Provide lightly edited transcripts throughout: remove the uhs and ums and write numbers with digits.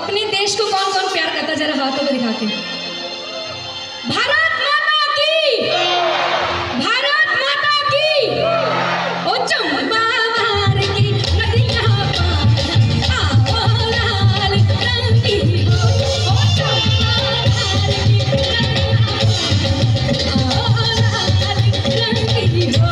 अपने देश को कौन कौन प्यार करता, जरा हाथों में दिखा के। भारत माता की, भारत माता की। ओ चंपा मार की नदियां पार, आओ लाल रंगी हो। ओ चंपा मार की नदियां पार, आओ लाल रंगी हो।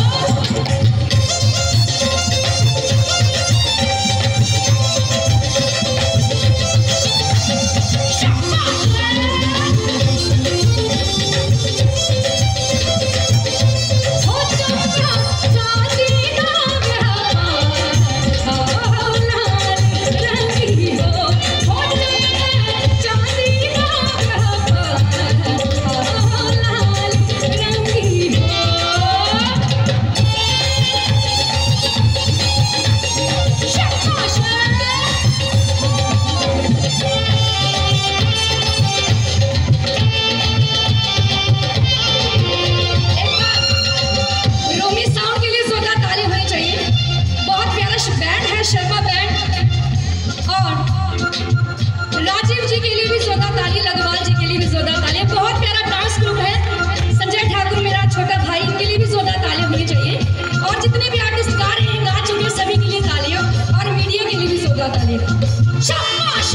शर्मा बैंड और राजीव जी के लिए भी जोरदार ताली, लघुवाल जी के लिए भी जोरदार ताली। बहुत प्यारा डांस ग्रुप है, संजय ठाकुर मेरा छोटा भाई, इनके लिए भी जोरदार ताली होनी चाहिए। और जितने भी आर्टिस्ट गा रहे हैं, गा चुके हैं, सभी के लिए तालियां, और मीडिया के लिए भी जोरदार तालियां। शाबाश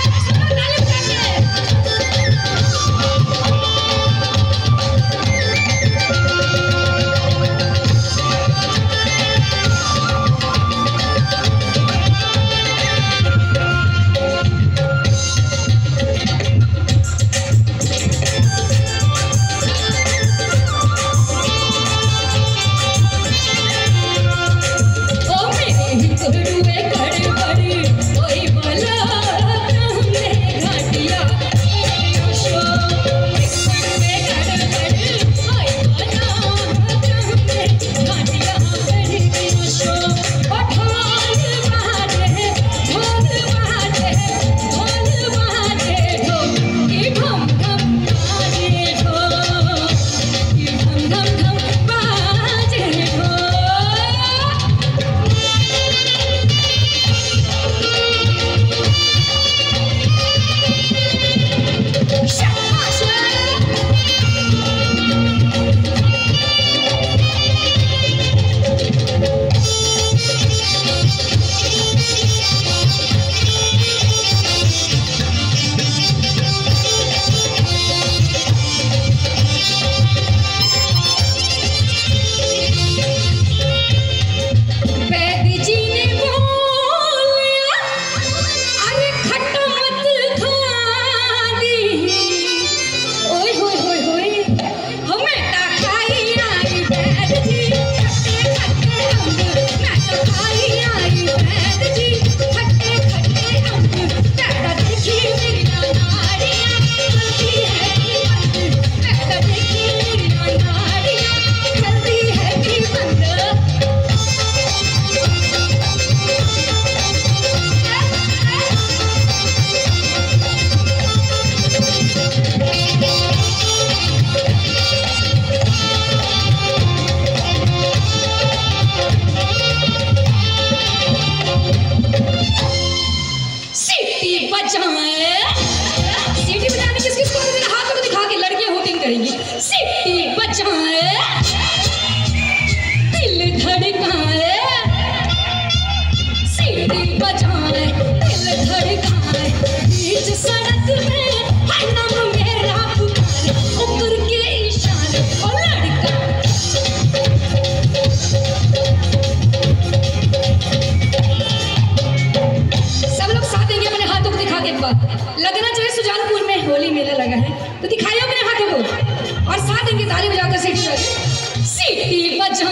लगना चाहिए। सुजानपुर में होली मेला लगा है, तो दिखाइए अपने हाथों को और साथ इनकी ताली बजाकर सीटी बजा